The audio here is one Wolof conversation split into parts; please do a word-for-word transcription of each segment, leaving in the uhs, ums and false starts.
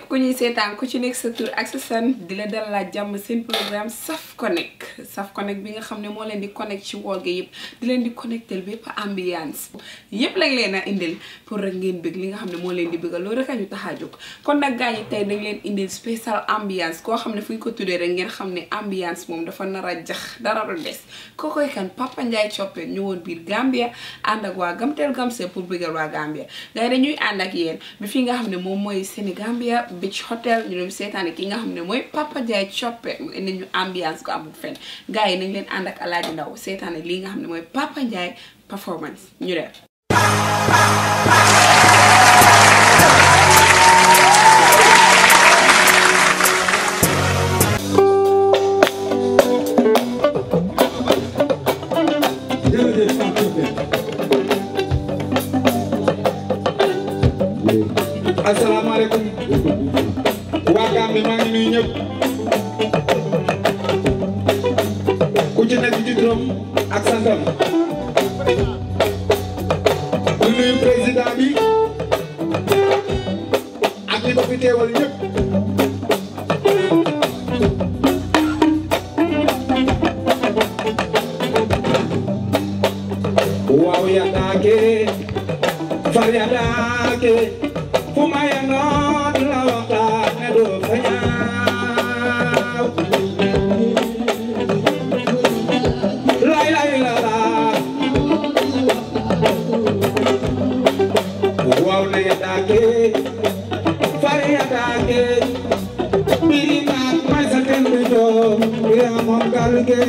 képp ku ñuy seetaan ku ci nekk sa tur ak sa sant di la dalalaat jàmm seen programme Saf Connect Saf Connect bi nga xam ne moo leen di connect ci wool gi yëpp di leen di connectel bépp ambiance yëpp lañ leen a indil pour rek ngeen bëgg li nga xam ne moo leen di bëggal loolu rek a ñu tax a jóg kon nag gars yi tey dañ leen indil spécial ambiance koo xam ne fu ñu ko tuddee rek ngeen xam ne ambiance moom dafa nar a jax dara du des kookoy kan Papa Ndiaye Coppe ñëwoon biir Gambia ànd ak waa Gamtel Gamcel pour bëggal waa Gambia gars yi dañuy ànd ak yéen bi fi nga xam ne moom mooy Sénégambia Beach Hotel ñu dem seetaane ki nga xam ne mooy Papa Ndiaye Coppe mu indi ñu ambiance ko amul fenn gars yi nañ leen ànd ak Alaaji Ndaw seetaane lii nga xam ne mooy Papa Ndiaye performance ñu dem. Assalamualaikum waa Gambie maa ngi nuyu ñëpp ku ci nekk ci turam ak santam di nuyu président bi ak ñi ko fi teewal ñëpp waaw yataake far yataake Fumaya no la wata ne do fanya lai lai la la wow ne yatake fari yatake biri ma ma sa tembe do ya mon galge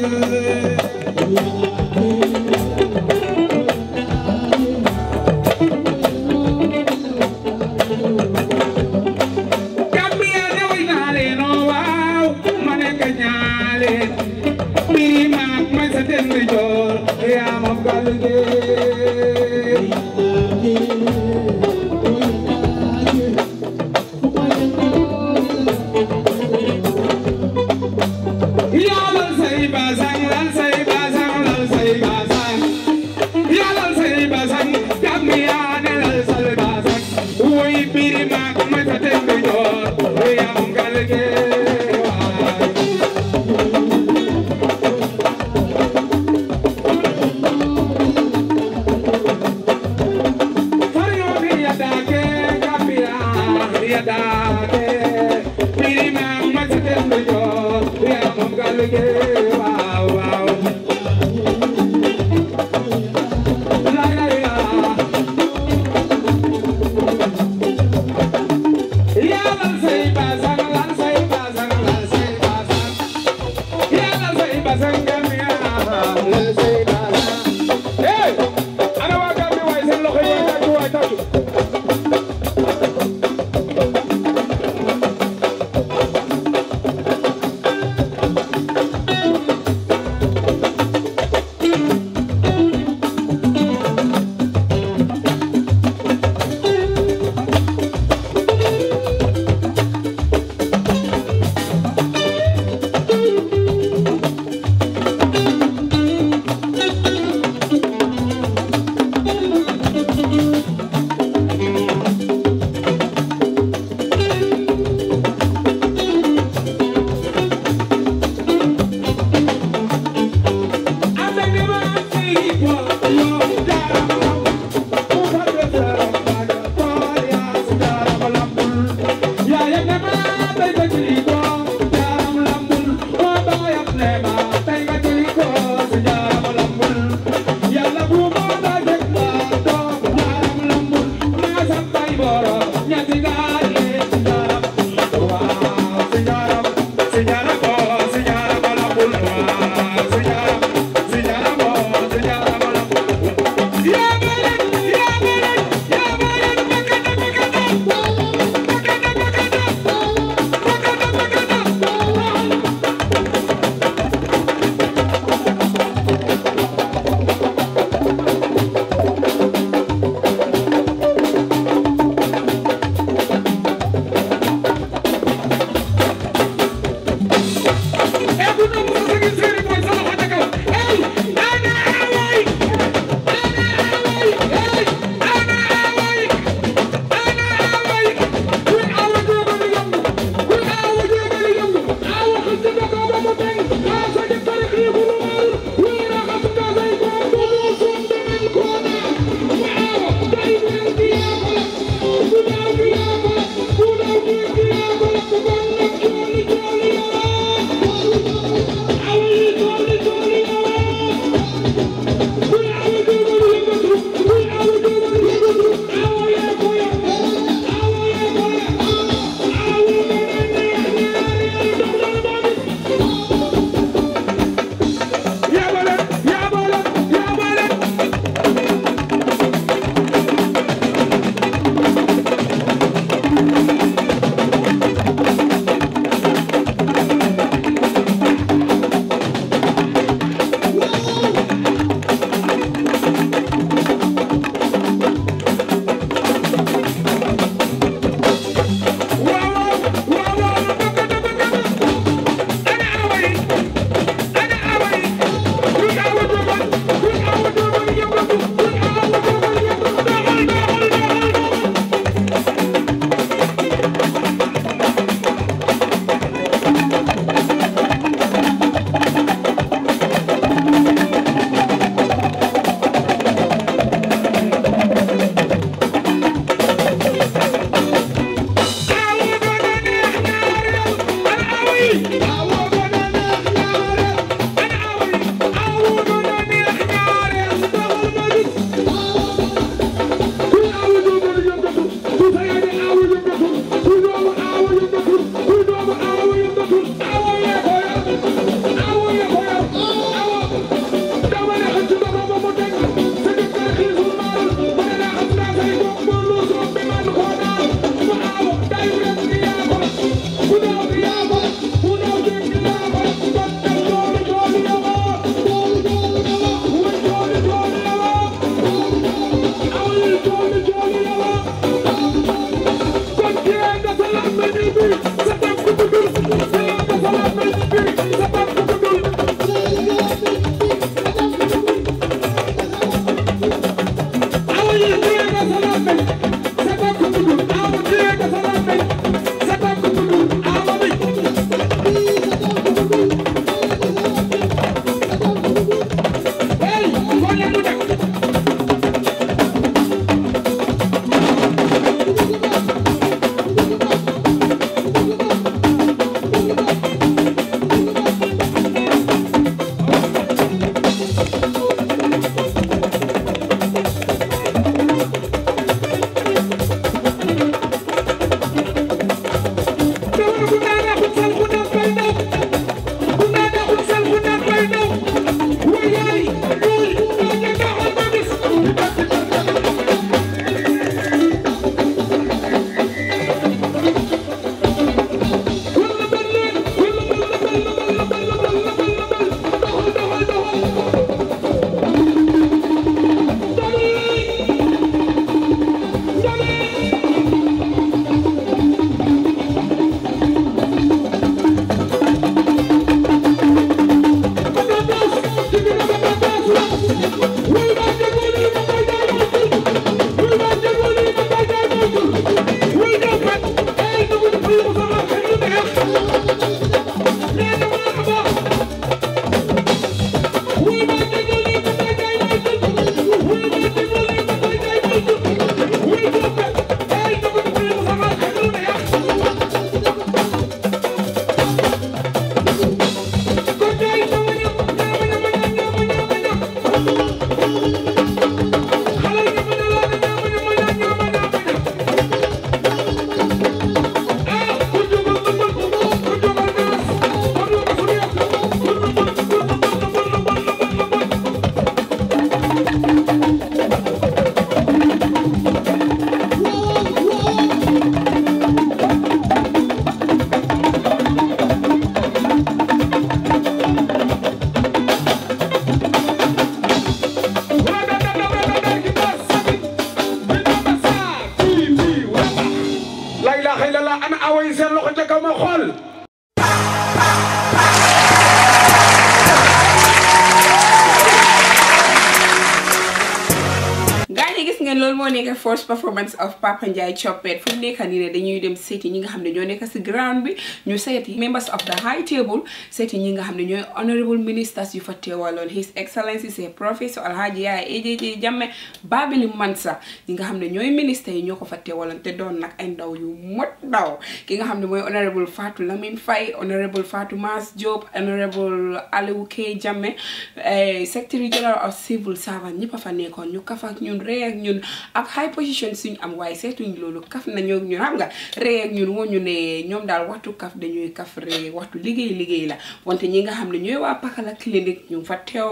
first performance of Papa Njie Choppet fu mu nekk nii ne dañuy dem seeti ñi nga xam ne ñoo nekk si ground bi ñu seeti members of the high table seeti ñi nga xam ne ñooy honorable ministers yu fa teewaloon His Excellency c'est professeur Alhaji Yaya A J J Jammeh Babili Mansa ñi nga xam ne ñooy ministres yi ñoo ko fa teewaloon te doon nag ay ndaw yu mot ndaw ki nga xam ne mooy honorable Fatou Lamine Faye honorable Fatou Mass Diop honorable Aliou K Jammeh secretary general of civil servant ñëpp a fa nekkoon ñu kaf ak ñun ree ak ñun ak high position suñu am waaye seetuñ loolu kaf nañoo ñun xam nga ree ak ñun woñu ne ñoom daal waxtu kaf dañuy kaf ree waxtu liggéey liggéey la wante ñi nga xam ne ñooy waa Pakala clinique ñu fa teew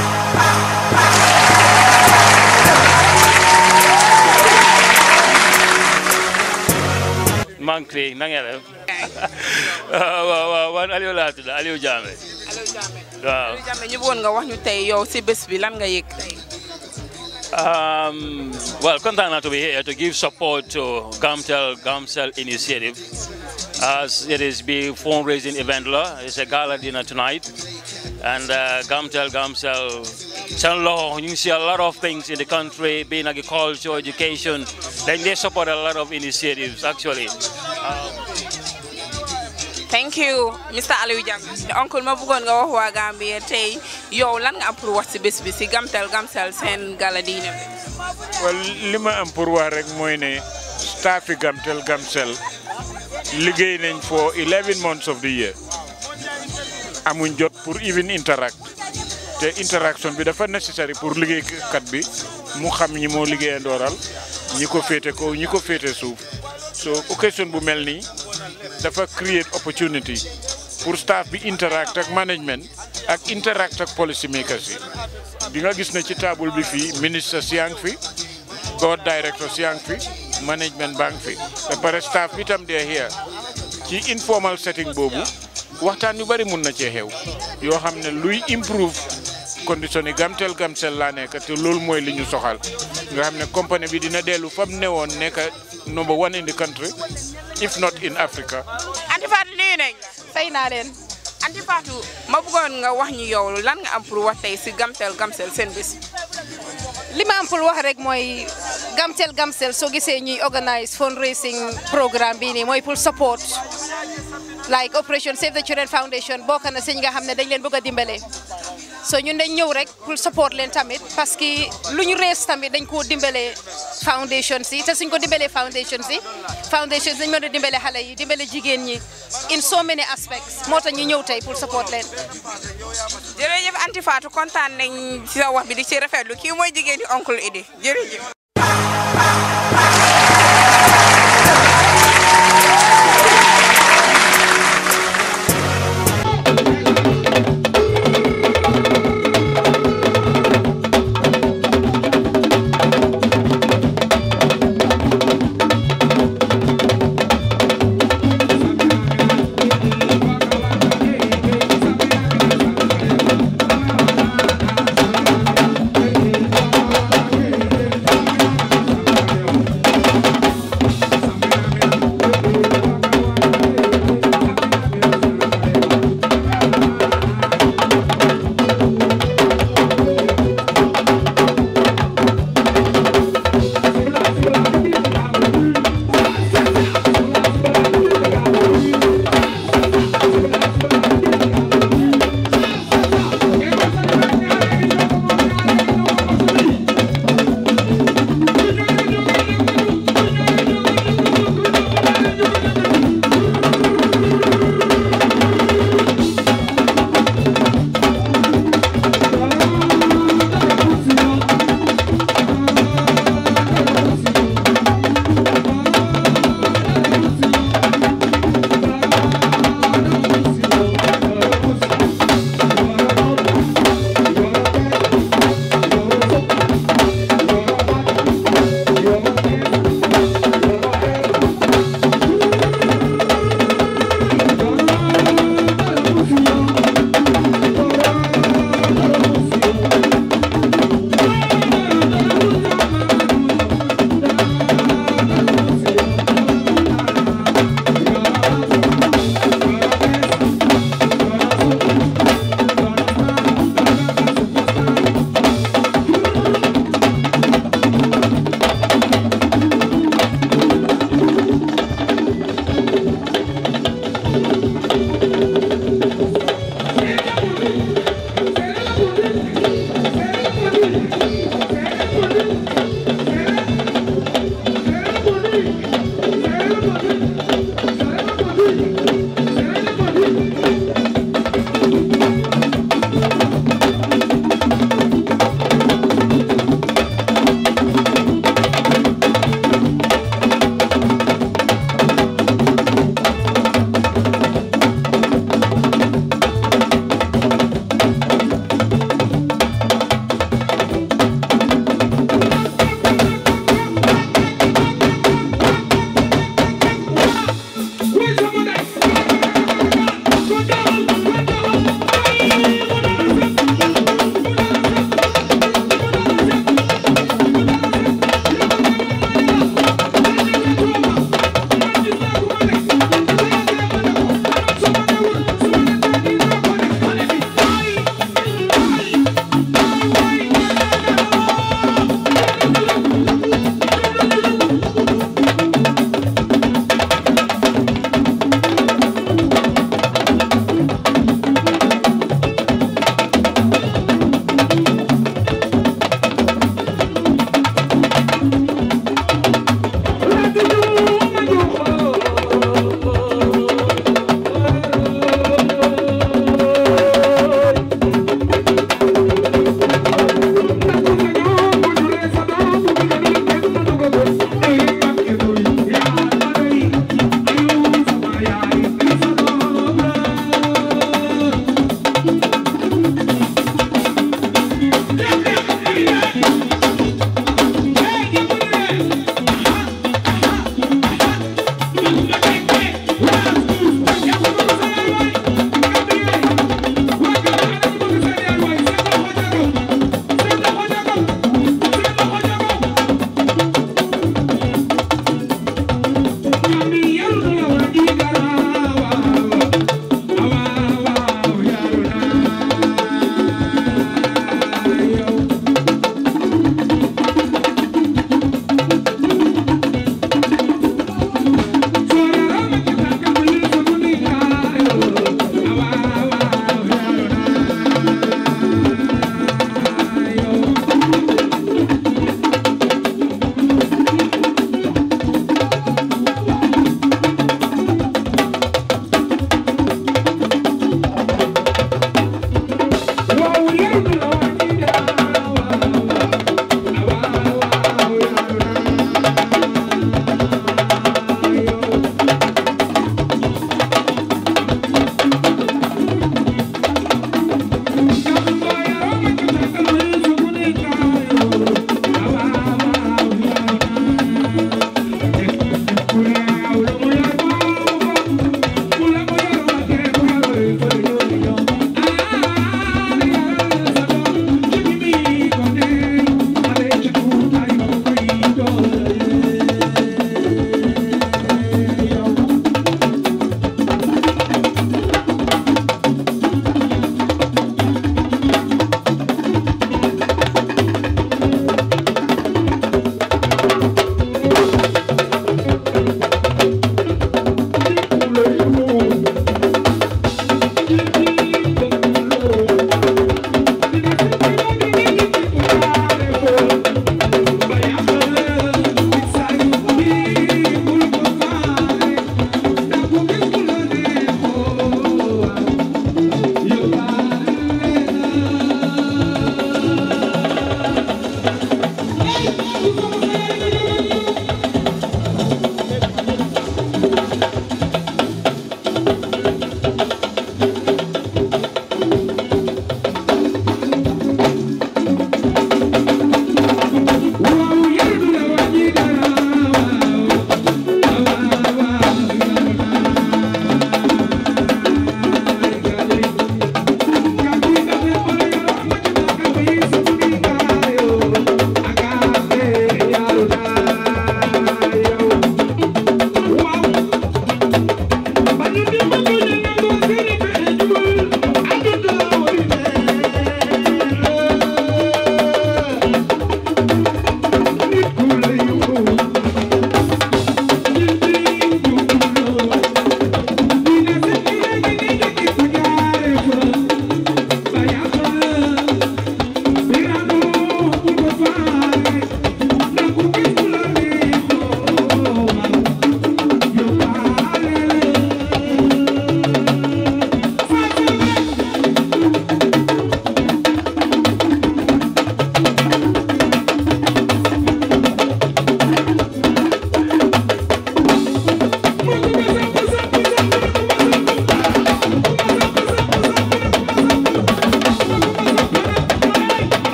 Mankri nangere waaw waaw wan Aliou laa tudd Aliou Jammeh Aliou Jammeh waaw Aliou Jammeh ñu bëggoon nga wax ñu tey yow si bés bi lan nga yëg tey Um, well, content to be here to give support to Gamtel Gamcel initiative as it is big fundraising event. It's a gala dinner tonight, and uh, Gamtel Gamcel, you see a lot of things in the country, being agriculture, education. Then they support a lot of initiatives actually. Um, Thank you, Mister Aliou Jammeh. Uncle ma bëggoon nga wax waa Gambia tey yow lan nga am pour wax si bés bi si Gamtel Gamcel seen gala diine bi. Well, li ma am pour wax rek mooy ne staff yi Gamtel Gamcel liggéey nañ for eleven months of the year. Amuñ jot pour even interact. Te interaction bi dafa necessary pour liggéeykat bi mu xam ñi moo liggéeyandooral ñi ko féete ko ñi ko féete suuf. So occasion bu mel nii dafa create opportunity pour staff bi interact ak management ak interact ak policy makers yi di nga gis ne ci table bi fii ministre si yaa ngi fi board director si yaa ngi fi management baa ngi fi ba pare staff bi tam dee here ci informal setting boobu waxtaan yu bari mun na cee xew yoo xam ne luy improve condition yi Gamtel Gamcel laa nekk te loolu mooy li ñu soxal nga xam ne compagnie bi dina dellu fam newoon nekk number one in the country if not in Africa. Anti Fatou nuyu nañ fay naa leen. Anti Fatou ma bëggoon nga wax ñu yow lan nga am pour wax tey si Gamtel Gamcel seen bés. li ma am pour wax rek mooy Gamtel Gamcel soo gisee ñuy organise fundraising programme bii nii mooy pour support like Operation Save the Children Foundation bokk na si ñi nga xam ne dañ leen bëgg a dimbale. so ñun dañ ñëw rek pour support leen tamit parce que lu ñu rees tamit dañ koo dimbale foundation si te suñ ko dimbalee foundation si foundation si dañ mën a dimbale xale yi dimbale jigéen ñi in so many aspects moo tax ñu ñëw tey pour support leen. jërëjëf Anti Fatou kontaan nañ si sa wax bi di ci rafetlu kii mooy jigéen ñi Oncle Idi jërëjëf.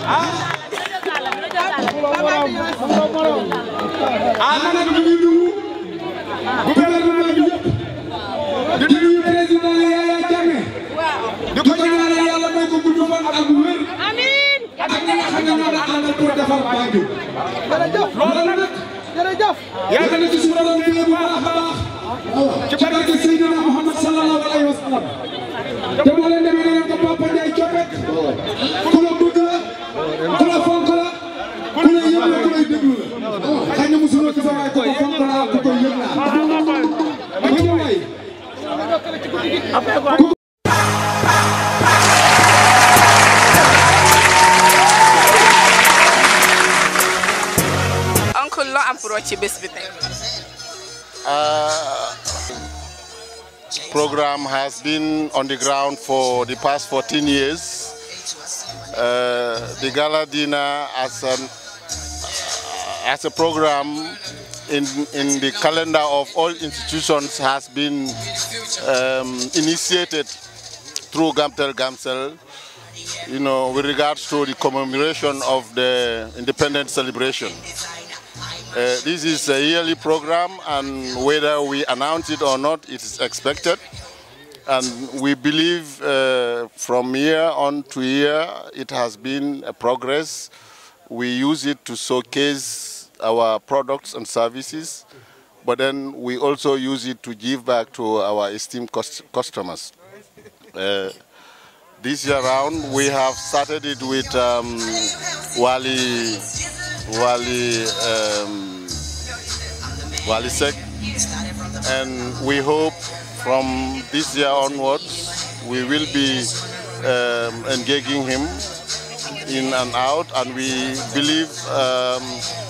ah man nag ñu ngi nuyu gouvernement bi yëpp di nuyu président Yaya Jammeh di ko ñaanal yàlla may ko gudd fan ak wér amiin ak ñi nga xam ne ñoo la àndal pour defar Banjul loolu nag jërëjëf yàlla na ci suñu borom bi bu baax a baax ci barke Seydina Muhammad sallallahu alayhi wa sallam te moo leen demee ne ko Papa Ndiaye Coppet ku la bëgg la ku la fonk la ku la yëg la ku lay déglu la xëy na mosuloo ci sa waay ko ko fonk la ku koy yëg la ma ñëw waay Uncle loo am pour wax ci bés bi tey. Program has been on the ground for the past fourteen years. Uh, the Gala Dinner as an uh, as a program in in the calendar of all institutions has been um, initiated through Gamtel Gamcel, you know, with regards to the commemoration of the independence celebration. Uh, this is a yearly program, and whether we announce it or not, it is expected. And we believe uh, from year on to year, it has been a progress. We use it to showcase our products and services, but then we also use it to give back to our esteemed cost customers. Uh, this year round, we have started it with um, Wali, Wali, um, Wali Sek, and we hope from this year onwards, we will be um, engaging him in and out, and we believe um,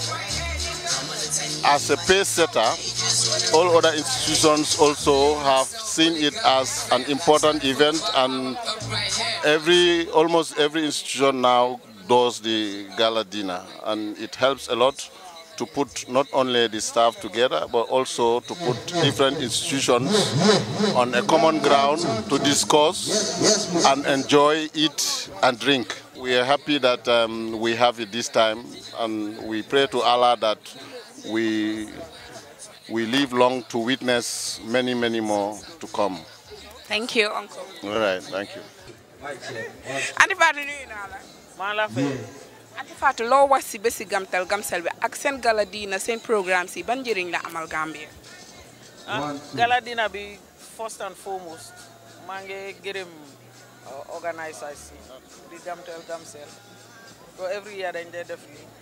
as a pace setter, all other institutions also have seen it as an important event, and every almost every institution now does the gala dinner, and it helps a lot to put not only the staff together, but also to put different institutions on a common ground to discuss and enjoy, eat and drink. We are happy that um, we have it this time, and we pray to Allah that we we live long to witness many, many more to come. Thank you, Uncle. All right, thank you. Auntie Fatou nuyu naa la. maa la fay. Auntie Fatou loo wax si bési Gamtel Gamcel bi ak seen gala dina seen programme si ban njëriñ la amal Gambia. ah gala dina bi first and foremost maa ngi gërëm organisers si di Gamtel Gamcel so every year dañ dee def lii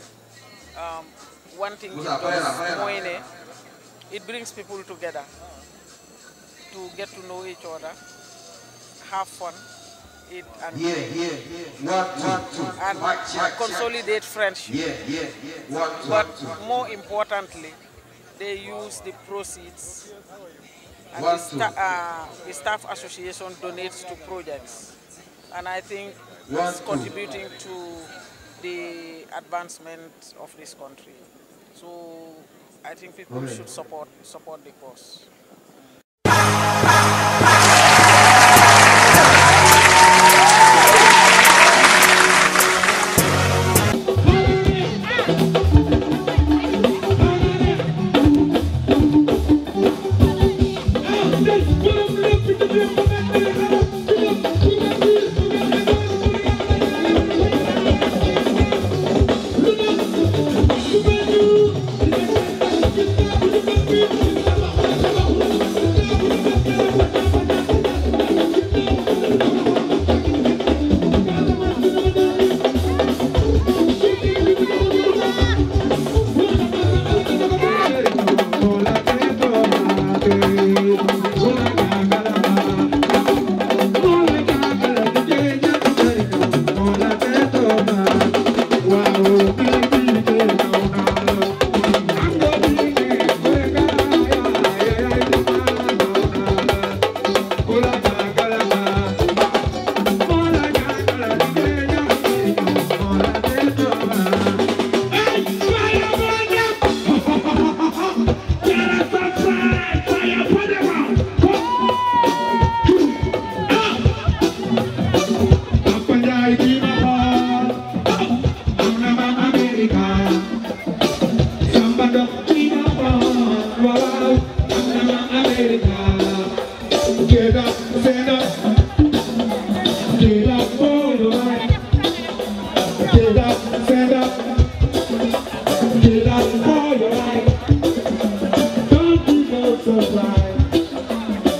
one thing it does mooy ne it brings people together to get to know each other, have fun, eat and Yeah, yeah, yeah. One, one, two. and Mic check, consolidate check. friendship. Yeah, yeah, yeah. One, two, But two. more importantly, they use the proceeds and One, the, two. sta uh, the staff association donates to projects, and I think One, it's two. contributing to the advancement of this country. So I think people Okay. should support support the cause. Thank you.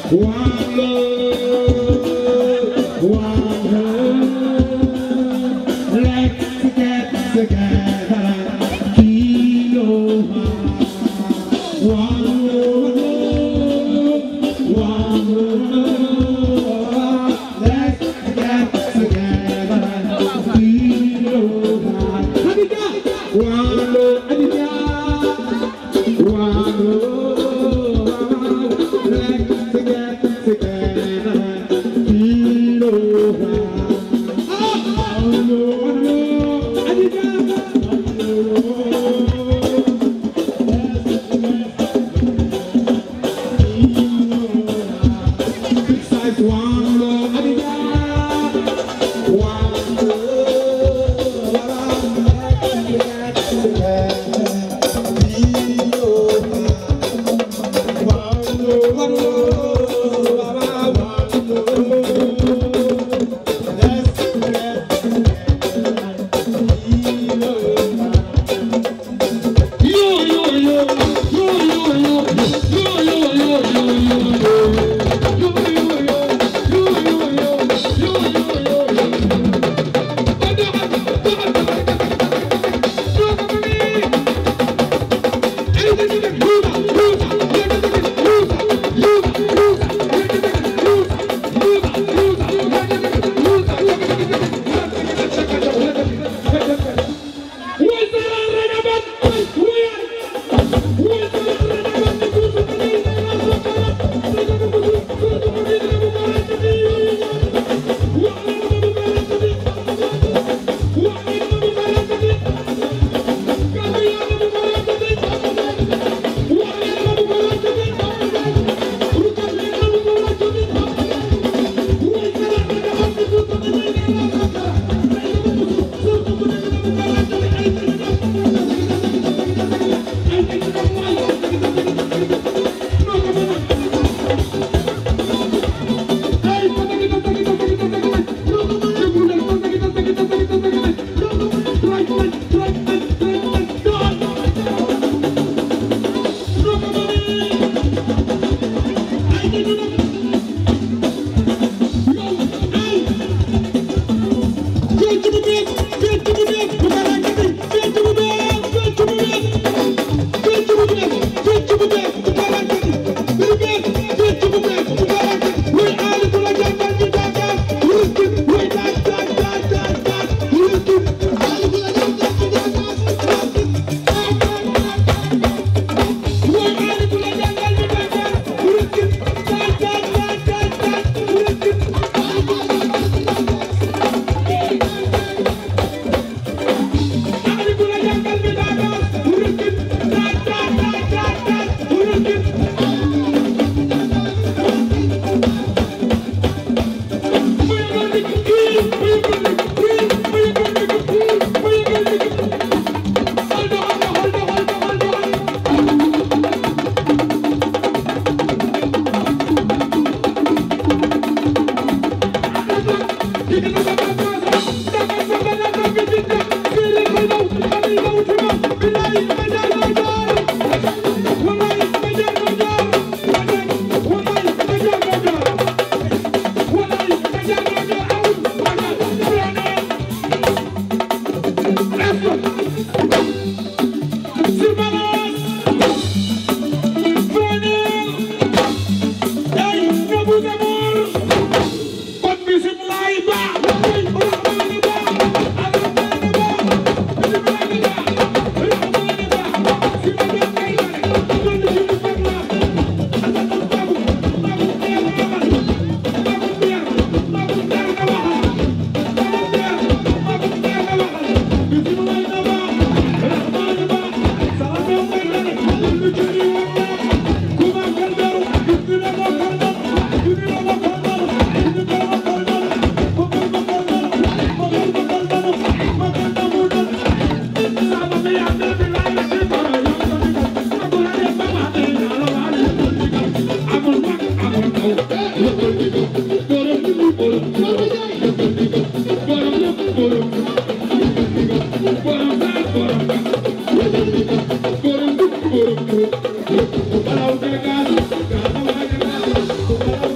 Hello,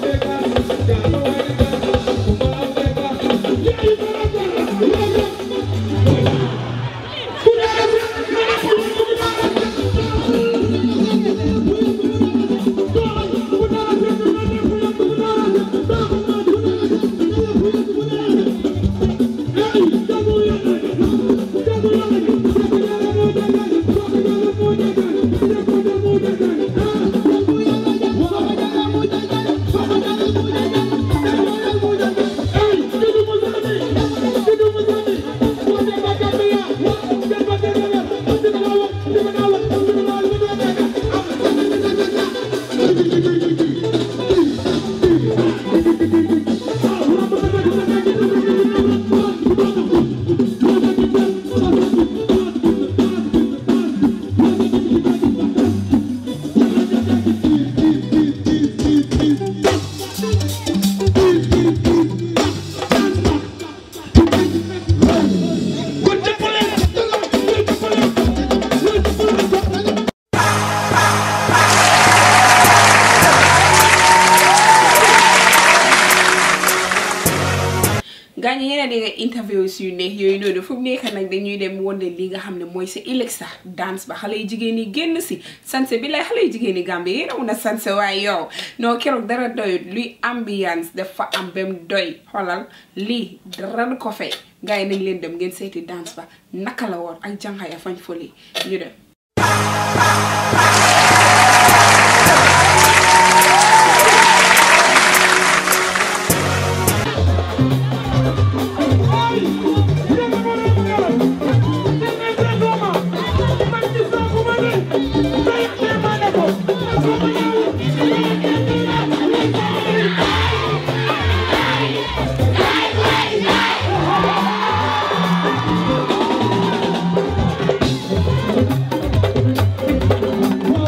gaa ñi yéen a dégg interviews yu neex yooyu noonu fu mu nekk nag dañuy dem wonde li nga xam ne mooy sa ëllëg sax dance ba xale yu jigéen yi génn si sanse bi lay xale yu jigéen yi Gambie yéen a mun a sanse waaye yow non keroog dara doyut luy ambiance dafa am bem doy xoolal lii dara du ko fay gaa yi nañ leen dem ngeen seeti dance ba naka la woon ak jànxaya fañ foli ñu dem One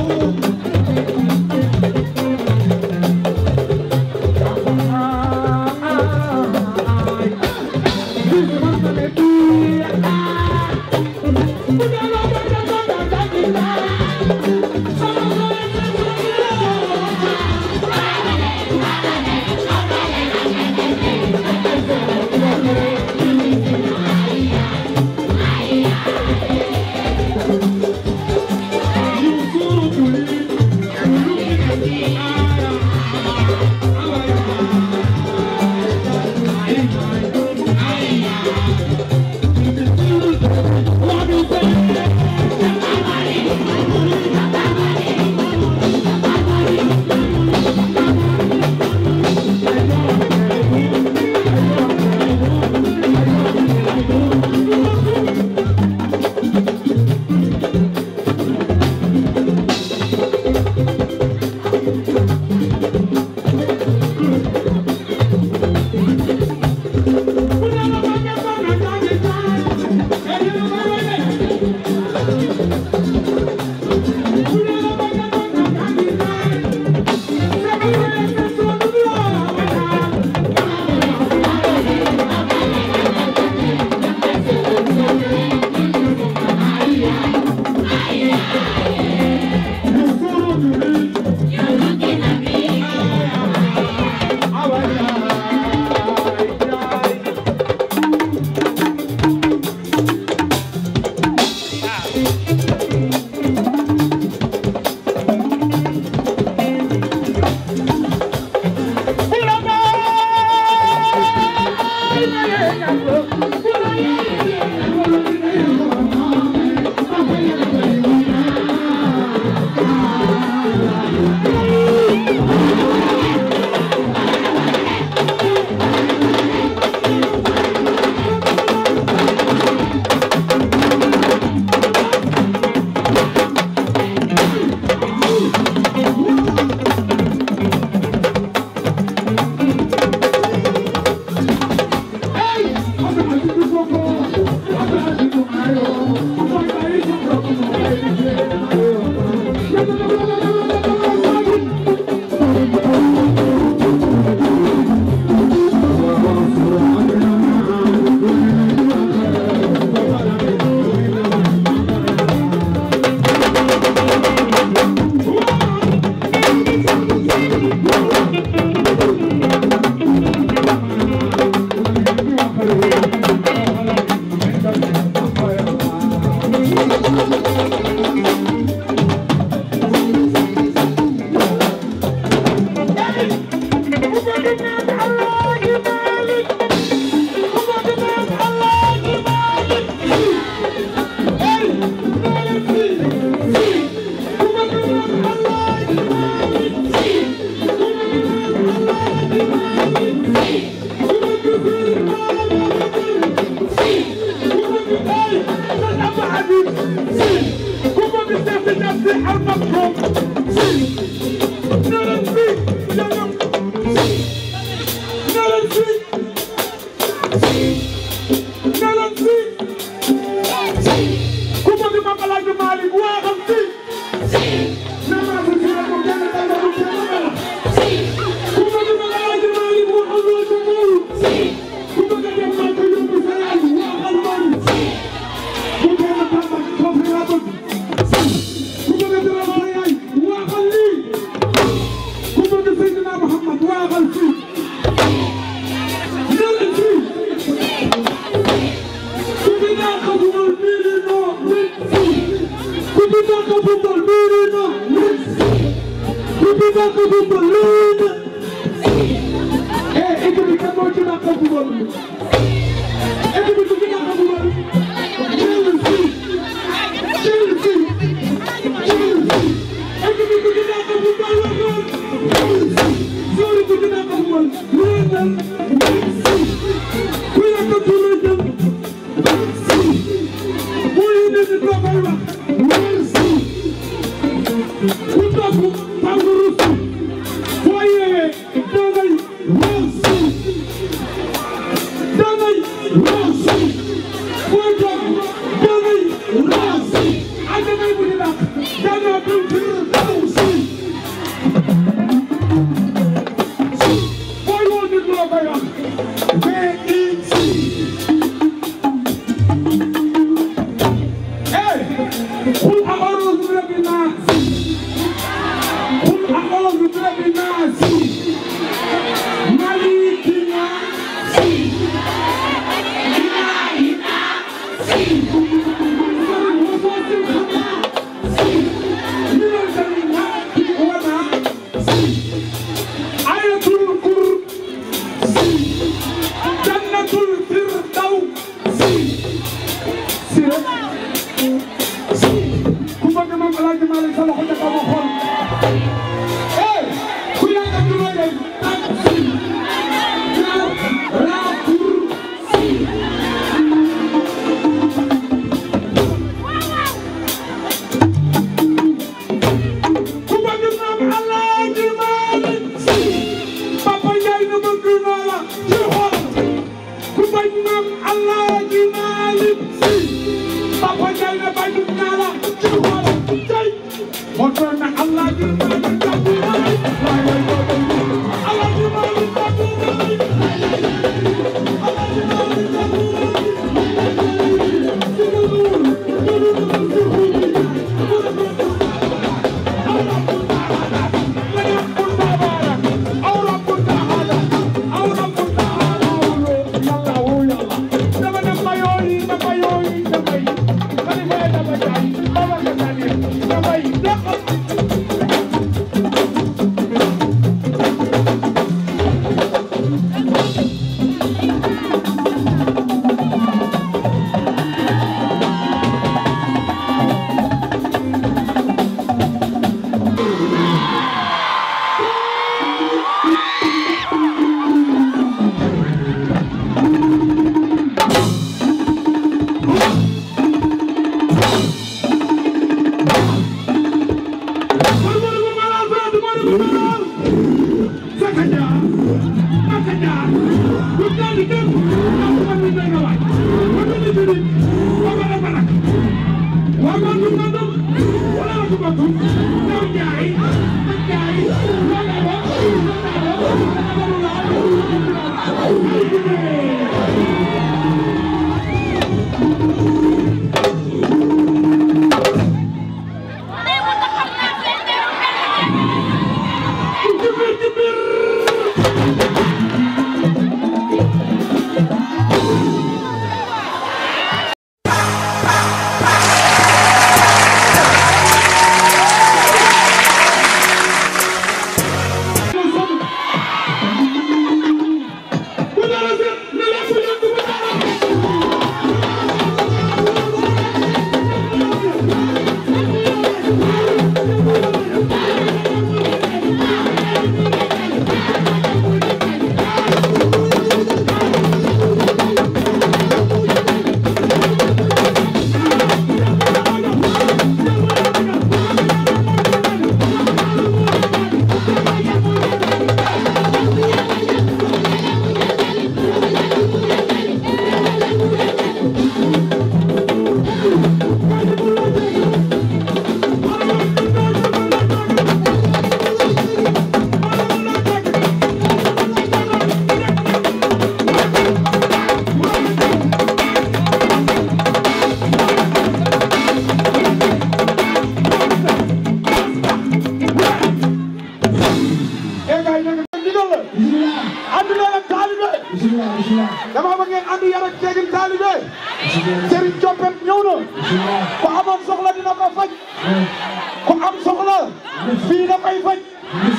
dama bëgg ngeen andi yar ak teggin taalibe Serigne Coppet ñëw na ku amoon soxla dina ko faj ku am soxla fii da koy faj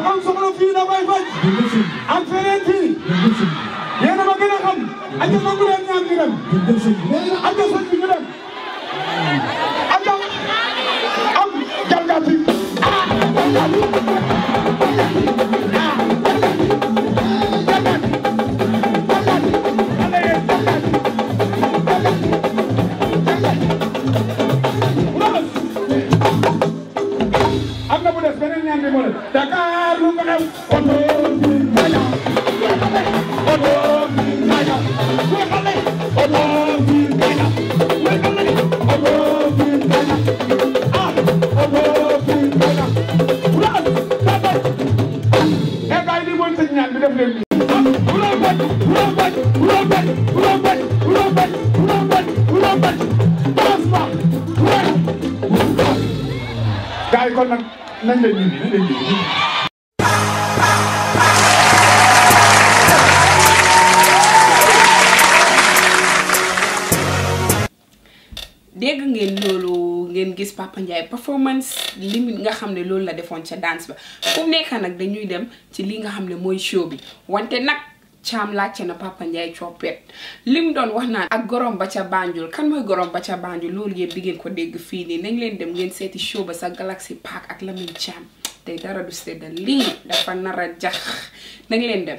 am soxla fii da koy faj ak feneen fii yéen a ma gën a xam aja nangu leen ñaan ñu dem aja sëñ bi ñu dem aja am jalgati am na bu des beneen ñaan bi moo ne Dakar lu ko xew oto bi naja oto bi naja wekale oto bi naja wekale oto bi naja ah oto bi naja ural dabar e gaay li mooy sëñ ñaan bi def leen ural bañ ural bañ ural bañ ural bañ ural bañ ural bañ ural bañ asma gaay kon nag nañ leen ñibbi nañ leen ñibbi dégg ngeen loolu ngeen gis Papa Njie performance li nga xam ne loolu la defoon ca dance ba fu mu nekk nag dañuy dem ci li nga xam ne mooy show bi wante nag Cham laajte na Papa Njie coppet lim doon wax naan ak gorom ba ca Banjul kan mooy gorom ba ca Banjul loolu yëpp di ngeen ko dégg fii nii nañ leen dem ngeen seeti show ba sa Galaxy Park ak Lamine Cham tey dara du sedda lii dafa nar a jax nañ leen dem.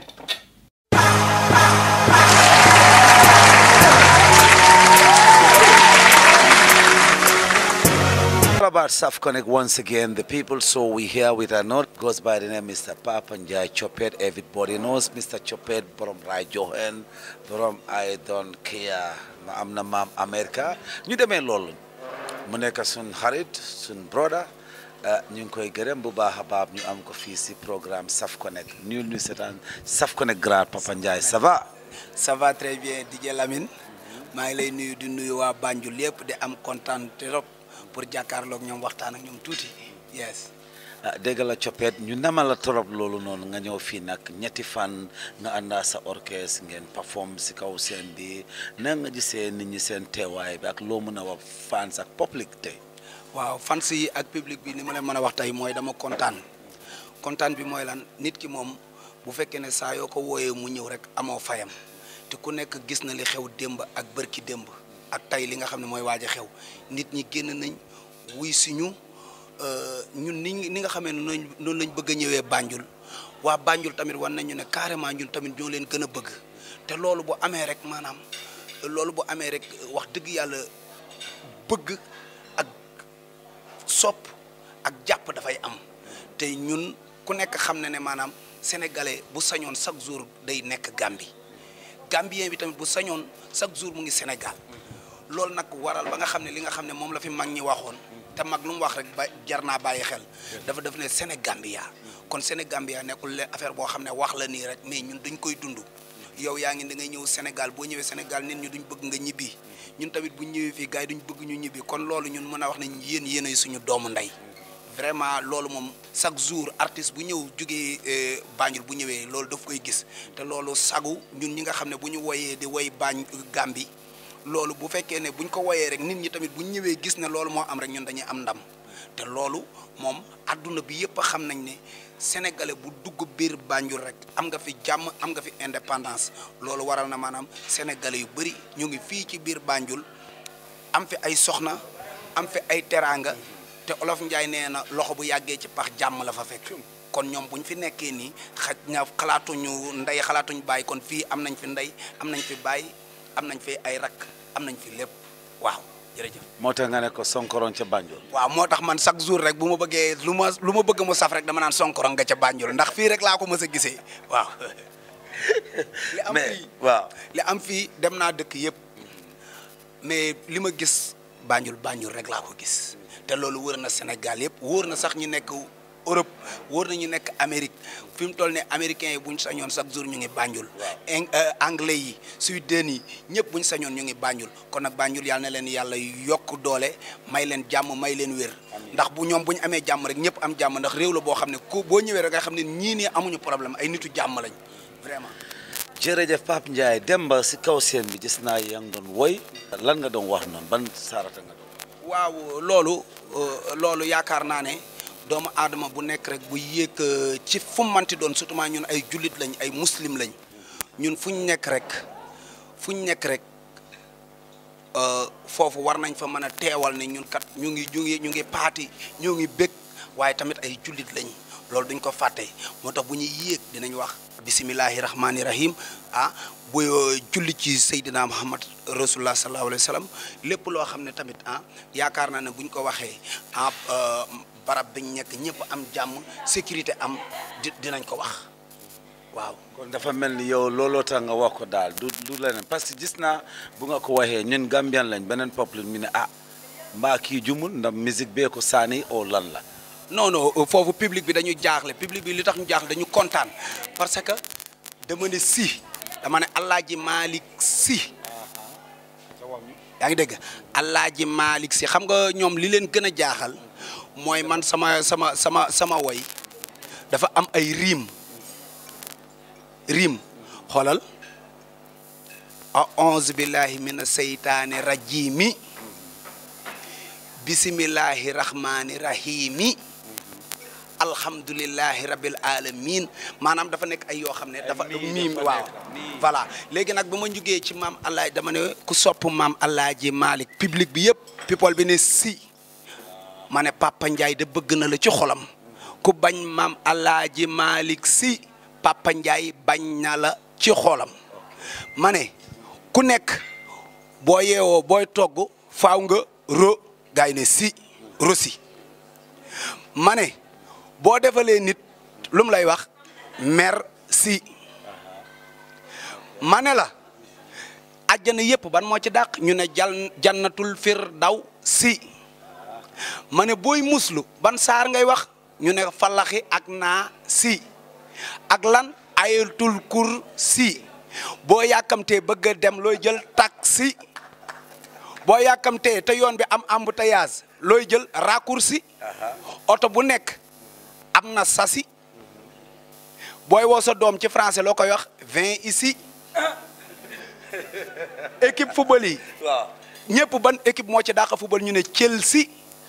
About Saf Connect once again, the people so we here with our note goes by the name Mister Papa Njie Chopet. Everybody knows Mister Chopet from Rai Johan, from I don't care, am na mam America. Ñu demee loolu mu nekk sun xarit sun brother ñu ngi koy gërëm bu baax a baax ñu am ko fii si programme Saf Connect ñu ñu seetaan Saf Connect grand Papa Njie ça va. Ça va très bien D J Lamine maa ngi lay nuyu di nuyu waa Banjul yëpp di am kontaan trop pour jàkkaarloog ñoom waxtaan ak ñoom tuuti yes. ah dégg la Chopet ñu nama la trop loolu noonu nga ñëw fii nag ñetti fan nga àndaa sa orchestre ngeen perform si kaw seen bi na nga gisee nit ñi seen teewaay bi ak loo mën a wax fans ak public tey. waaw fans yi ak public bi ni ma leen mën a wax tey mooy dama kontaan kontaan bi mooy lan nit ki moom bu fekkee ne saa yoo ko wooyee mu ñëw rek amoo fayam te ku nekk gis na li xew démb ak bërki démb ak tey li nga xam ne mooy waaj a xew nit ñi génn nañ wuy si ñu ñun ni ni nga xamee ne noonu lañ bëgg a ñëwee Banjul waa Banjul tamit wan nañu ne carrément ñun tamit ñoo leen gën a bëgg te loolu bu amee rek maanaam loolu bu amee rek wax dëgg yàlla bëgg ak sopp ak jàpp dafay am te ñun ku nekk xam ne ne maanaam sénégalais bu sañoon chaque jour day nekk Gambie Gambien bi tamit bu sañoon chaque jour mu ngi Sénégal loolu nag waral ba nga xam ne li nga xam ne moom la fi mag ñi waxoon te mag lu mu wax rek ba jar naa bàyyi xel dafa def ne Sénégambia kon Sénégambia nekkul leen affaire boo xam ne wax la nii rek mais ñun dañ koy dund yow yaa ngi da ngay ñëw Sénégal boo ñëwee Sénégal nit ñi duñ bëgg nga ñibbi ñun tamit bu ñëwee fii gars yi duñ bëgg ñu ñibbi kon loolu ñun mën a wax ne yéen yéenay suñu doomu ndey vraiment loolu moom chaque jour artiste bu ñëw jógee Banjul bu ñëwee loolu daf koy gis te loolu sagu ñun ñi nga xam ne bu ñu woyee di woy Bañ Gambie loolu bu fekkee ne buñ ko woyee rek nit ñi tamit bu ñu ñëwee gis ne loolu moo am rek ñun dañuy am ndam te loolu moom adduna bi yëpp xam nañ ne sénégalais bu dugg biir Banjul rek am nga fi jàmm am nga fi indépendance loolu waral na maanaam sénégalais yu bëri ñu ngi fii ci biir Banjul am fi ay soxna am fi ay teraanga te Olof Njaay nee na loxo bu yàggee ci pax jàmm la fa fekk kon ñoom buñ fi nekkee nii xaj na xalaatuñu ndey xalaatuñu bàyyi kon fii am nañ fi ndey am nañ fi bàyyi am nañ fi ay rakk am nañ fi lépp waaw jërëjëf. moo tax nga ne ko sonkorong ca Banjul. waaw moo tax man chaque jour rek bu ma bëggee lu ma lu ma bëgg mu saf rek dama naan sonkorong nga ca Banjul ndax fii rek laa ko mës a gisee waaw. li am fii waaw li am fii dem naa dëkk yëpp mais li ma gis Banjul Banjul rek laa ko gis te loolu wóor na Sénégal yëpp wóor na sax ñu nekk Europe wóor na ñu nekk Amérique fi mu toll ne américains yi buñ sañoon chaque jour ñu ngi Banjul anglais yi suédois yi ñëpp buñ sañoon ñu ngi Banjul kon nag Banjul yàlla na leen yàlla yokk doole may leen jàmm may leen wér ndax bu ñoom bu ñu amee jàmm rek ñëpp am jàmm ndax réew la boo xam ne ku boo ñëwee rek nga xam ne ñii nii amuñu problème ay nitu jàmm lañ vraiment. jërëjëf Pape Ndiaye Demba si kaw seen bi gis naa yaa ngi doon woy lan nga doon wax noonu ban saarata nga doon. waaw loolu loolu yaakaar naa ne doomu aadama bu nekk rek bu yéeg ci fu mu manti doon surtout ñun ay jullit lañ ay muslim lañ ñun fu ñu nekk rek fu ñu nekk rek foofu war nañ fa mën a teewal ne ñun kat ñu ngi ñu ngi ñu ngi paati ñu ngi bég waaye tamit ay jullit lañ loolu duñ ko fàtte moo tax bu ñuy yéeg dinañ wax bisimilahi rahmaani rahim ah bu julli ci Seydina Muhammad rasulullah sallallahu alayhi wa sallam lépp loo xam ne tamit ah yaakaar naa ne buñ ko waxee ah barab biñ nekk ñëpp am jàmm sécurité am di dinañ ko wax waaw. kon dafa mel ni yow looloo tax nga wax ko daal du du leneen parce que gis naa bu nga ko waxee ñun Gambian lañ beneen peuple mi ne ah mbaa kii jumul ndax musique bee ko saani oo lan la. non non foofu public bi dañu jaaxle public bi li tax ñu jaaxle dañu kontaan parce que dama ne si dama ne Alaaji Malick Si yaa ngi dégg Alaaji Malick Si xam nga ñoom li leen gën a jaaxal mooy man sama sama sama sama woy dafa am ay riim riim xoolal a'uuzu billahi mina seytaani rajiimi bisimillahi rahmaani rahimi alhamdulillahi rabbil alamin maanaam dafa nekk ay yoo xam ne dafa miim waaw voilà léegi nag ba ma jógee ci maam Alaaji dama ne ku sopp maam Alaaji Malick public bi yëpp people bi ne si ma ne Papa Ndiaye de bëgg na la ci xolam ku bañ maam Alaaji Malick Si Papa Ndiaye bañ na la ci xolam ma ne ku nekk boo yeewoo booy togg faaw nga ro gaay ne si rosi ma ne boo defalee nit lu mu lay wax merci ma ne la àjjana yëpp ban moo ci dàq ñu ne jal jannatul firdaw si ma ne booy muslu ban saar ngay wax ñu ne falaxi ak naa si ak lan ayatul kur si boo yàkkamtee bëgg a dem looy jël taxi boo yàkkamtee te yoon bi am embouteillage looy jël raccourci oto bu nekk am na sasi booy woo sa doom ci français loo koy wax viens ici équipe football yi ñëpp ban équipe moo ci dàq football ñu ne Chelsea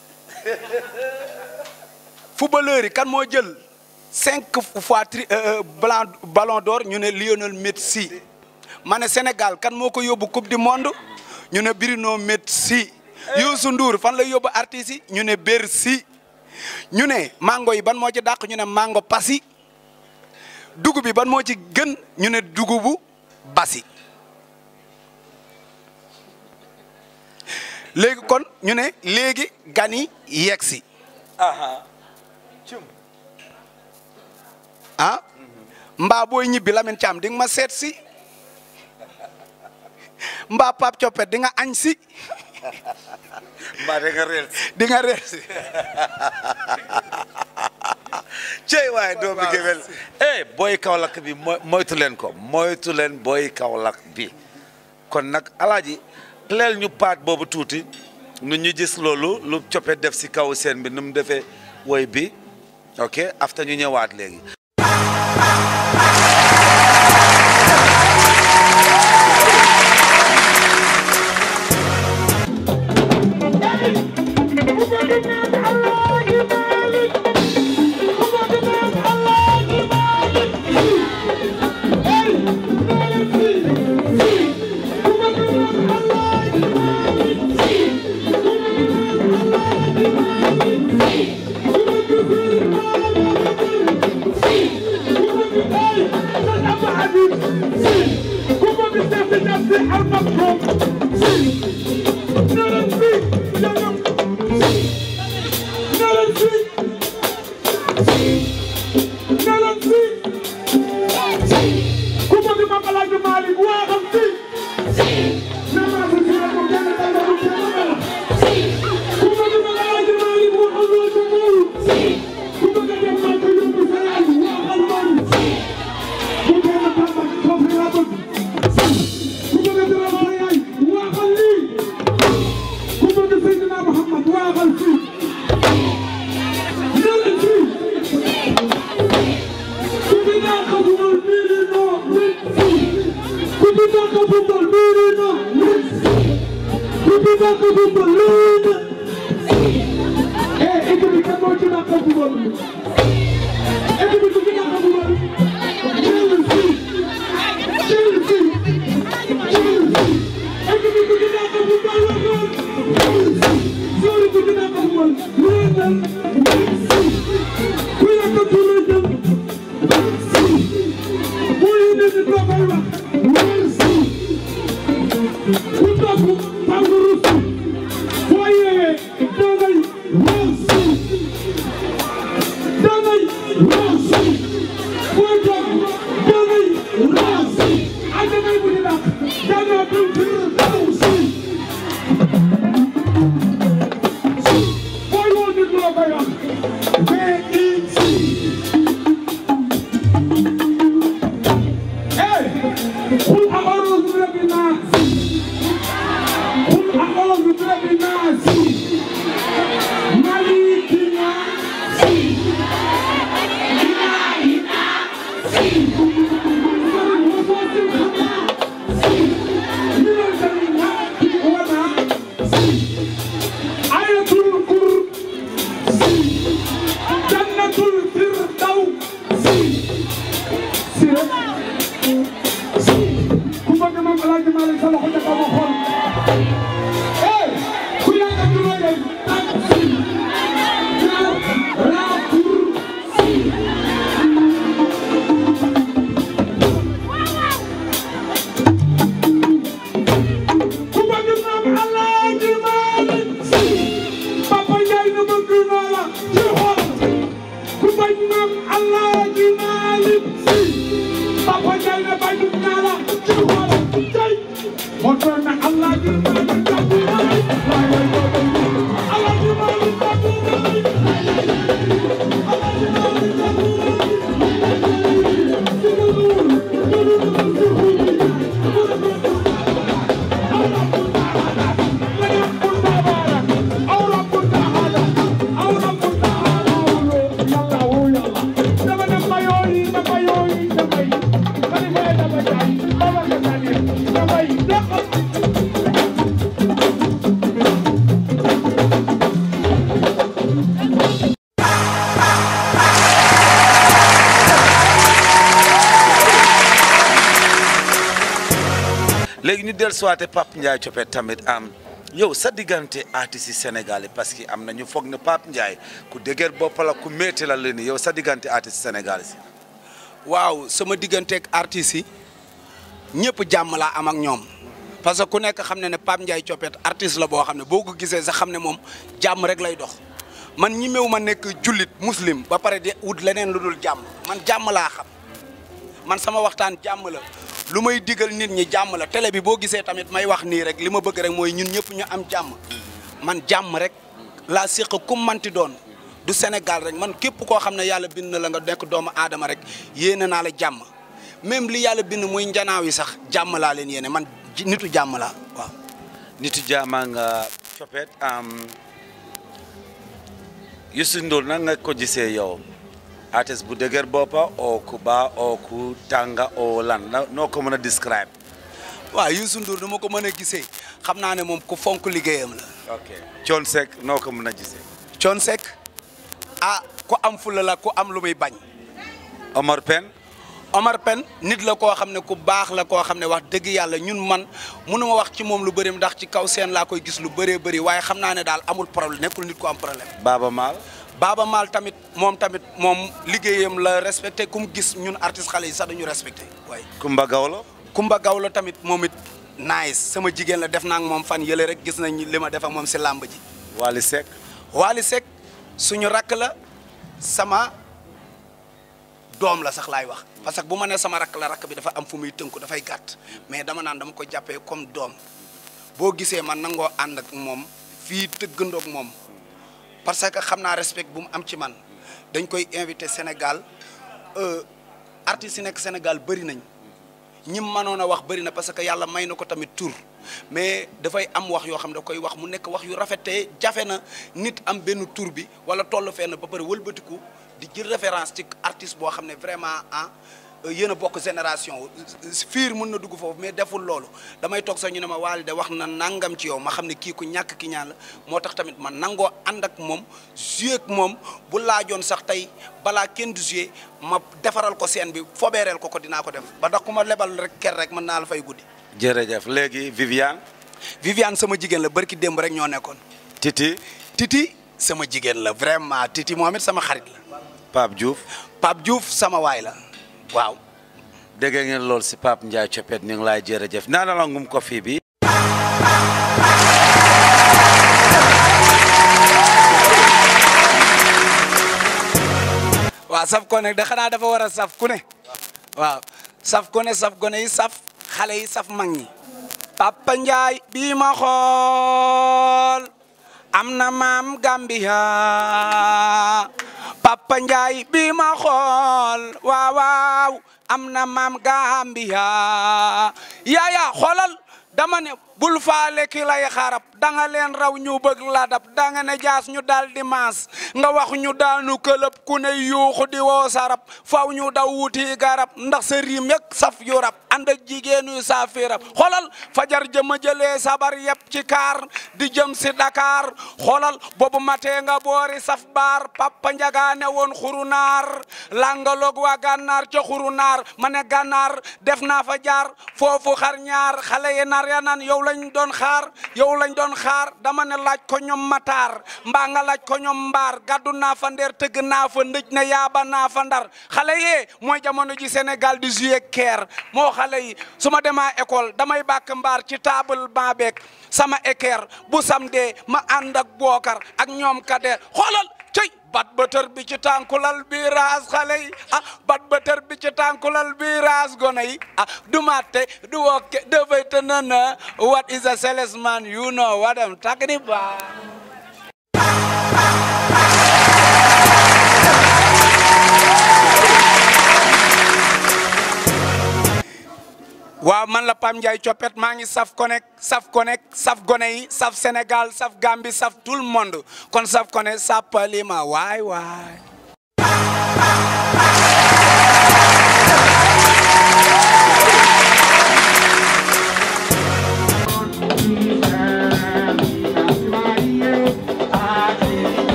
footballeur yi kan moo jël cinq fois tri ballon d'or ñu ne Lionel Messi ma ne Sénégal kan moo ko yóbbu coupe du monde ñu ne Bruno Metsu Youssou Ndour fan la yóbbu artistes yi ñu ne Bercy ñu ne mango yi ban moo ci dàq ñu ne mango pasi dugub bi ban moo ci gën ñu ne dugubu basi léegi kon ñu ne léegi gan yi yegg si ah mbaa booy ñibbi Lamine Thiam di nga ma seet si mbaa Pape Coppet di nga añ si mbaa di nga réer si di nga réer si cey waaye doomi géwél eh booy Kaolack bi moytu leen ko moytu leen booy Kaolack bi kon nag alaaji leel ñu paat boobu tuuti nu ñu gis loolu lu Coppet def si kaw seen bi nu mu defee woy bi ok after ñu ñëwaat léegi Hey, léegi ñu del suwaate Pape Ndiaye Coppet tamit am yow sa diggante artiste sénégalais parce que am na ñu foog ne Pape Ndiaye ku dëgër bopp la ku métti la leen yow sa diggante artiste sénégalais si. waaw sama digganteeg artistes yi ñëpp jàmm laa am ak ñoom parce que ku nekk xam ne ne Pape Ndiaye Coppet artiste la boo xam ne boo ko gisee sax xam ne moom jàmm rek lay dox man ñi meew ma nekk jullit muslim ba pare di wut leneen lu dul jàmm man jàmm laa xam man sama waxtaan jàmm la. lu may digal nit ñi jàmm la télé bi boo gisee tamit may wax nii rek li ma bëgg rek mooy ñun ñëpp ñu am jàmm man jàmm rek laa séq kum manti doon du Sénégal rek man képp koo xam ne yàlla bind na la nga nekk doomu aadama rek yéene naa la jàmm même li yàlla bind muy njanaaw yi sax jàmm laa leen yéene man nitu jàmm laa waaw. nitu jàmm nga Coppet am Youssou Ndour nag nga ko gisee yow. artiste bu dëgër boppa o ku ba o ku tànga o lan noo ko mën a describe. waaw Youssou Ndour dama ko mën a gisee xam naa ne moom ku fonk liggéeyam la. ok Thione Seck noo ko mën a gisee. Thione Seck ah ku am fula la ku am lu muy bañ. Omar Pène. Omar Pène nit la koo xam ne ku baax la koo xam ne wax dëgg yàlla ñun man mënuma wax ci moom lu bëri ndax ci kaw seen laa koy gis lu bëree bëri waaye xam naa ne daal amul problème nekkul nit ku am problème. Baaba Maal. Baaba Maal tamit moom tamit moom liggéeyam la respecté ku mu gis ñun artiste xale yi sax dañu respecté waaye. Kumba Gawlo. Kumba Gawlo tamit moom it nice sama jigéen la def naa ak moom fan yële rek gis nañ li ma def ak moom si làmb ji. Wally Seck. Wally Seck suñu rakk la sama doom la sax laay wax parce que bu ma nee sama rakk la rakk bi dafa am fu muy tënku dafay gàtt mais dama naan dama ko jàppee comme doom boo gisee man nangoo ànd ak moom fii tëggandoog moom. parce que xam naa respect bu mu am ci man dañ koy invité Sénégal artistes yi nekk Sénégal bëri nañ ñi mënoon a wax bëri na parce que yàlla may na ko tamit tur mais dafay am wax yoo xam ne da koy wax mu nekk wax yu rafetee jafe na nit am benn tur bi wala toll fenn ba pare wëlbatiku di jël référence ci artiste boo xam ne vraiment ah yéen a bokk génération fiir mën na dugg foofu mais deful loolu damay toog sax ñu ne ma Wally de wax na nangam ci yow ma xam ne kii ku ñàkk ki ñaan la moo tax tamit man nangoo ànd ak moom joué ak moom bu laajoon sax tey balaa kenn du joué ma defaral ko scène bi fobeereel ko ko dinaa ko def ba ndax ku ma lebal rek ker rek mën naa la fay guddi. jërëjëf léegi Viviane. Viviane sama jigéen la barki démb rek ñoo nekkoon. Titi. Titi sama jigéen la vraiment Titi moom it sama xarit la. Pape Diouf. Pape Diouf sama waay la waaw. dégg ngeen lool si Pape Ndiaye Thiopete ñu ngi lay jërëjëf naa la ngum ko fii bi. waaw saf ko ne da xanaa dafa war a saf ku ne. waaw saf ko ne saf gone yi saf xale yi saf mag ñi. Papa Ndiaye bii ma xool am na maam Gambia Papa Ndiaye bii ma xool waaw waaw am na maam Gambia yaaya xoolal dama ne bul faale ki lay xarab danga leen raw ñu bëgg la dab danga ne jaas ñu dal di maas nga wax ñu daanu këlëb ku ne yuuxu di woo sarab faw ñu daw wuti garab ndax sa riim yëg saf yu rab ànd ak jigéen yu saafi rab xoolal fajar jëma jëlee sabar yëpp ci kaar di jëm si Dakar xoolal boobu matee nga boori saf baar Papa Njagaane woon xurunaar langaloog waa gànnaar ca xurunaar ma ne gànnaar def naa fa jaar foofu xar ñaar xale yi nar ya nan yow lañ doon xaar yow lañ doon xaar dama ne laaj ko ñoom mataar mbaa nga laaj ko ñoom mbaar gàddu naa fa ndeer tëgg naa fa ndëj na yaaba naa fa ndar xale yee mooy jamono ji Sénégal di jouer keer moo xale yi su ma demaa école damay bàkk mbaar ci table ban beek sama équerre bu samedi ma ànd ak bookar ak ñoom kadeer xoolal cëy bat bëtër bi ci tànkulal bi raas xale yi ah bat bëtër bi ci tànkulal bi raas gone yi ah du matte du wokke dafay te nana what is a salesman you know what I'm talking about. waaw man la Pape Ndiaye Thiopete maa ngi saf connect saf connect saf gone yi saf Sénégal saf Gambie saf tout le monde kon saf connect sàppali ma waay waay.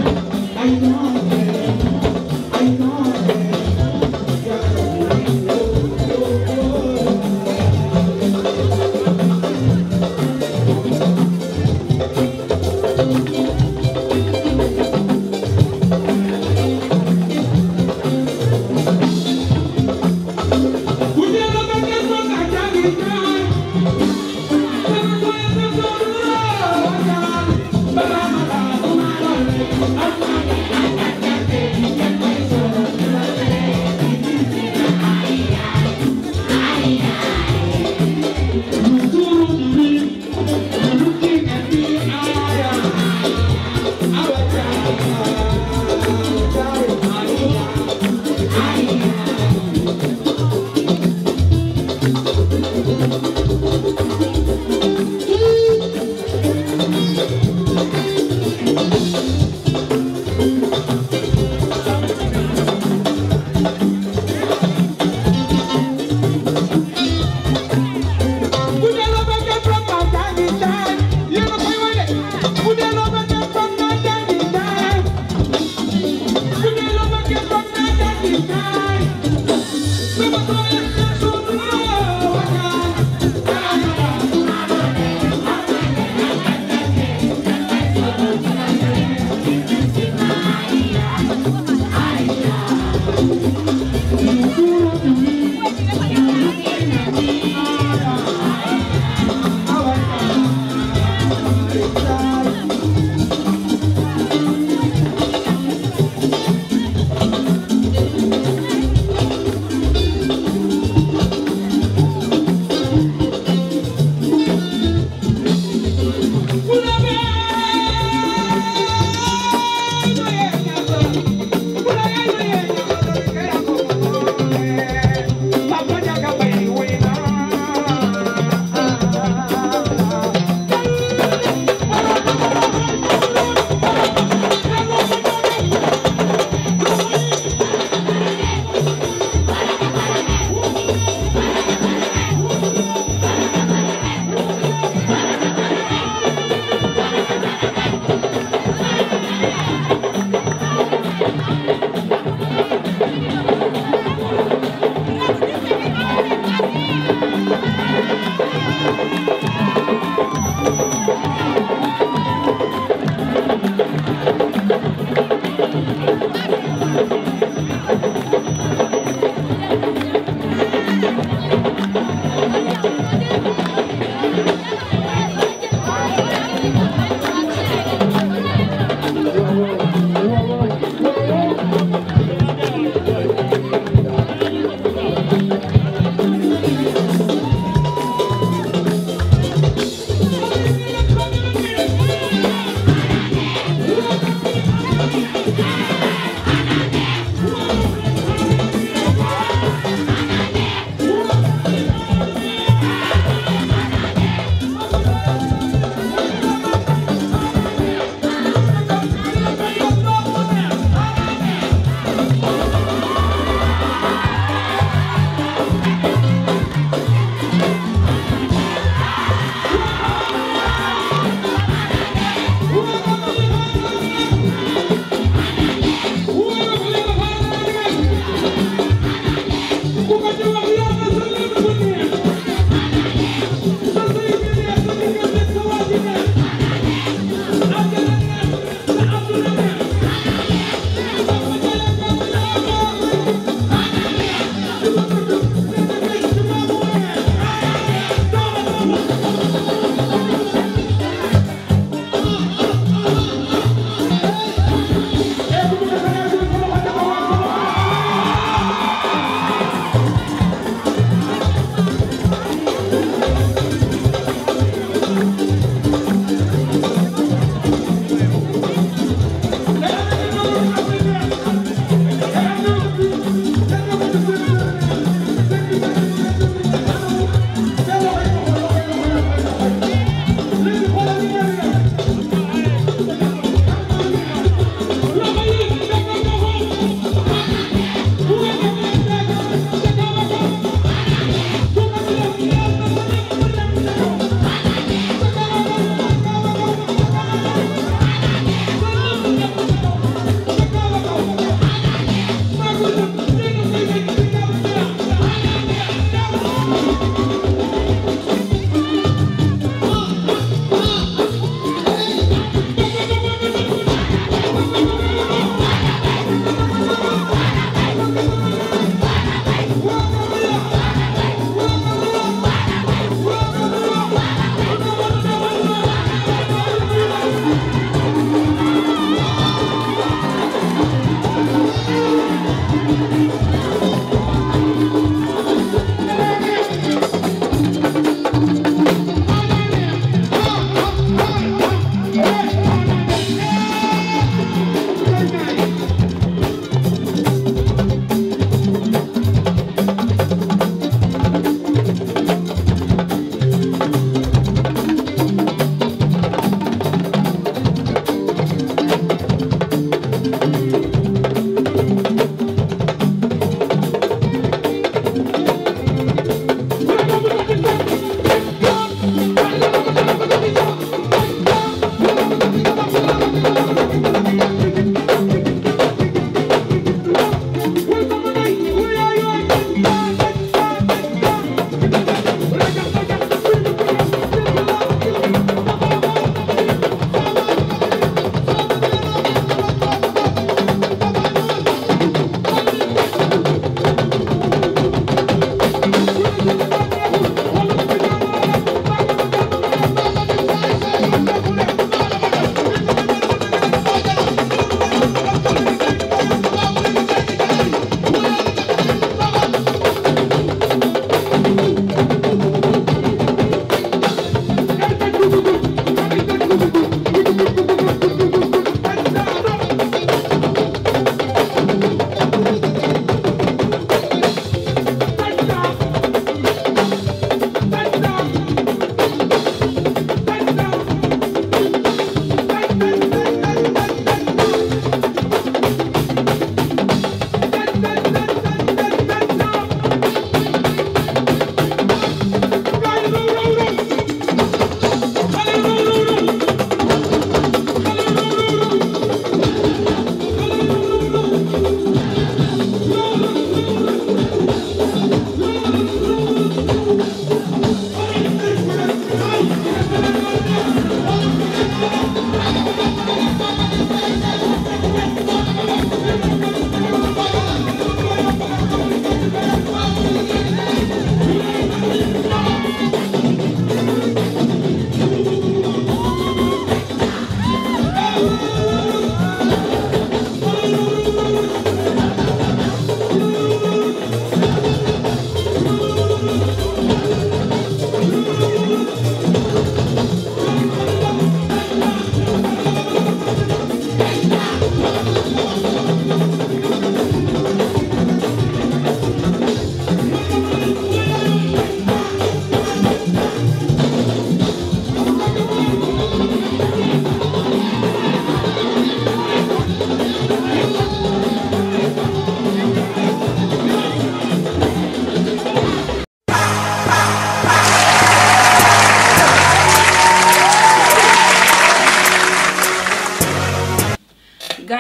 I know, I know.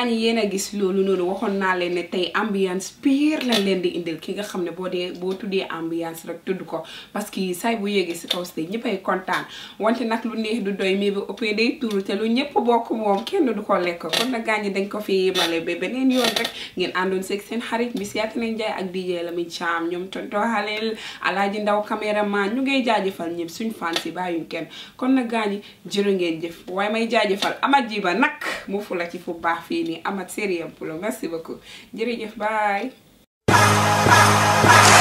gaañ yéen a gis loolu noonu waxoon naa leen ne tey ambiance pire lañ leen di indil ki nga xam ne boo dee boo tuddee ambiance rek tudd ko parce que say bu yéegee si kaw stage ñëppay kontaan wante nag lu neex du doy mais bu ëppee day tuuru te lu ñëpp bokk moom kenn du ko lekk kon nag gaañ dañ ko fi yemale ba beneen yoon rek ngeen àndoon seeg seen xarit bi si yaatu nañ jaay ak D J Lamine Cham ñoom tonto Halel Alaaji Ndaw caméraman ñu ngay jaajëfal ñëpp suñ fan si bàyyuñ kenn kon nag gaañ jërë ngeen jëf waaye may jaajëfal Amat Jiba nag mu fu la ci fu baax fii nii Amat sérieux pour merci beaucoup jërëjëf bye